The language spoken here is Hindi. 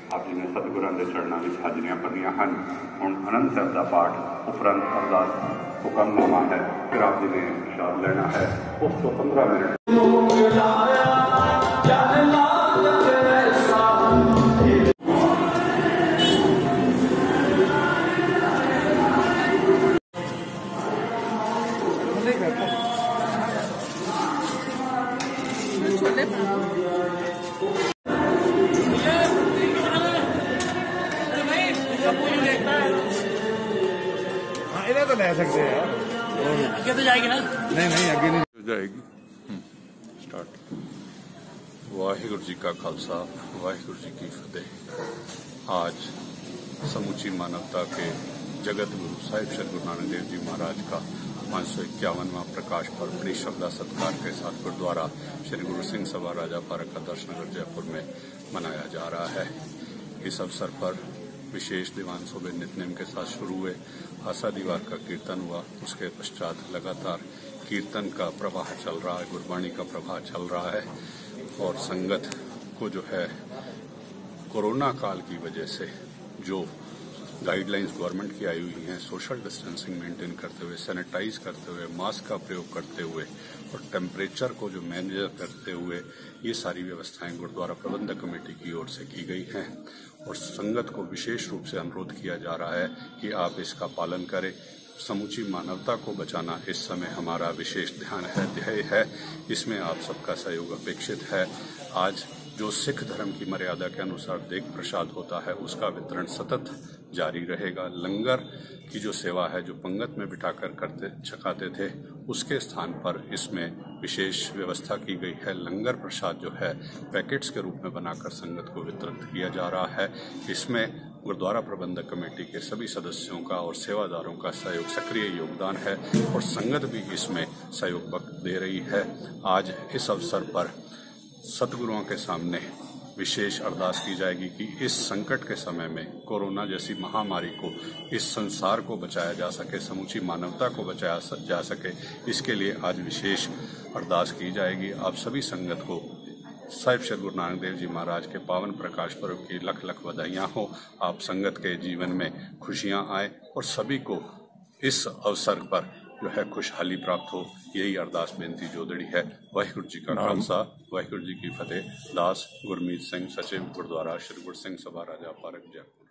आप जी ने सतगुरां दे चरणों में हाजरियां भरनियां हैं। हुण आनंद साहब का पाठ उपरंत अरदास हुक्मनामा है, फिर आप जी ने प्रसाद लेना है। उस तो 15 मिनट इन्हें तो ले सकते हैं यार, आगे तो जाएगी ना? नहीं आगे नहीं हो जाएगी। स्टार्ट। वाहिगुरु जी का खालसा, वाहिगुरु जी की फतेह। आज समूची मानवता के जगत गुरु साहिब श्री गुरु नानक देव जी महाराज का 551वां प्रकाश पर्व बड़ी श्रद्धा सत्कार के साथ गुरुद्वारा श्री गुरु सिंह सभा राजा पार्क का दर्शनगर जयपुर में मनाया जा रहा है। इस अवसर पर विशेष दीवान सुबह नितनेम के साथ शुरू हुए, आशा दीवार का कीर्तन हुआ। उसके पश्चात लगातार कीर्तन का प्रवाह चल रहा है, गुरबाणी का प्रवाह चल रहा है और संगत को जो है कोरोना काल की वजह से जो गाइडलाइंस गवर्नमेंट की आई हुई हैं, सोशल डिस्टेंसिंग मेंटेन करते हुए, सैनिटाइज करते हुए, मास्क का प्रयोग करते हुए और टेम्परेचर को जो मैनेज करते हुए, ये सारी व्यवस्थाएं गुरुद्वारा प्रबंधक कमेटी की ओर से की गई हैं और संगत को विशेष रूप से अनुरोध किया जा रहा है कि आप इसका पालन करें। समूची मानवता को बचाना इस समय हमारा विशेष ध्येय है। इसमें आप सबका सहयोग अपेक्षित है। आज जो सिख धर्म की मर्यादा के अनुसार देग प्रसाद होता है, उसका वितरण सतत जारी रहेगा। लंगर की जो सेवा है, जो पंगत में बिठाकर छकाते थे, उसके स्थान पर इसमें विशेष व्यवस्था की गई है। लंगर प्रसाद जो है पैकेट्स के रूप में बनाकर संगत को वितरित किया जा रहा है। इसमें गुरुद्वारा प्रबंधक कमेटी के सभी सदस्यों का और सेवादारों का सहयोग, सक्रिय योगदान है और संगत भी इसमें सहयोग दे रही है। आज इस अवसर पर सतगुरुओं के सामने विशेष अरदास की जाएगी कि इस संकट के समय में कोरोना जैसी महामारी को, इस संसार को बचाया जा सके, समूची मानवता को बचाया जा सके। इसके लिए आज विशेष अरदास की जाएगी। आप सभी संगत को साहिब श्री गुरु नानक देव जी महाराज के पावन प्रकाश पर्व की लख लख बधाइयाँ हो। आप संगत के जीवन में खुशियाँ आए और सभी को इस अवसर पर जो है खुशहाली प्राप्त हो, यही अरदास बेनती जोदड़ी है। वाहिगुरु जी का खालसा, वाहिगुरु जी की फतेह। दास गुरमीत सिंह, सचिव गुरुद्वारा श्री गुरु सिंह सभा राजा पार्क जयपुर।